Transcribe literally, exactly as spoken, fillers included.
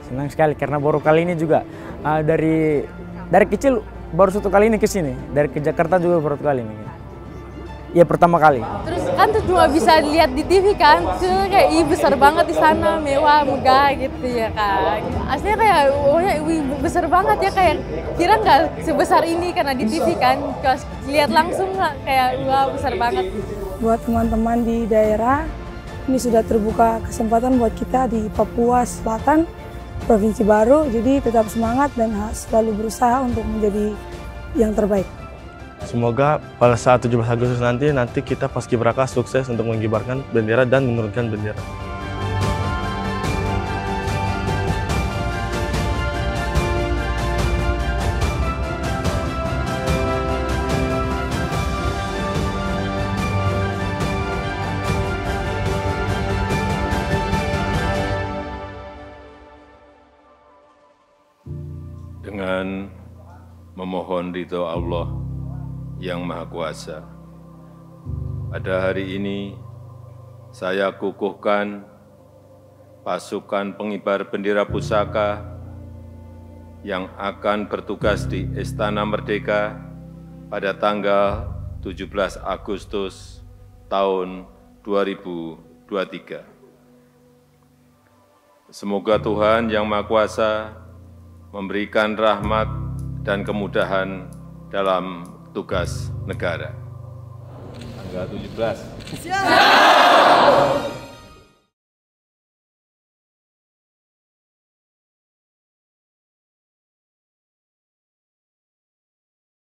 senang sekali karena baru kali ini juga uh, dari dari kecil baru satu kali ini ke sini, dari ke Jakarta juga baru satu kali ini. Iya pertama kali. Terus kan tuh cuma bisa lihat di T V kan, terus kayak ih besar banget di sana, mewah, megah gitu ya kan. Aslinya kayak oh ya wih, besar banget ya, kayak kira nggak sebesar ini karena di T V kan. Pas lihat langsung nggak kayak wah besar banget. Buat teman-teman di daerah, ini sudah terbuka kesempatan buat kita di Papua Selatan, provinsi baru. Jadi tetap semangat dan selalu berusaha untuk menjadi yang terbaik. Semoga pada saat tujuh belas Agustus nanti, nanti kita Paskibraka sukses untuk mengibarkan bendera dan menurunkan bendera. Dengan memohon ridho Allah yang Maha Kuasa, pada hari ini saya kukuhkan pasukan pengibar bendera pusaka yang akan bertugas di Istana Merdeka pada tanggal tujuh belas Agustus tahun dua ribu dua puluh tiga. Semoga Tuhan yang Maha Kuasa memberikan rahmat dan kemudahan dalam tugas negara. Tanggal tujuh belas. Siap.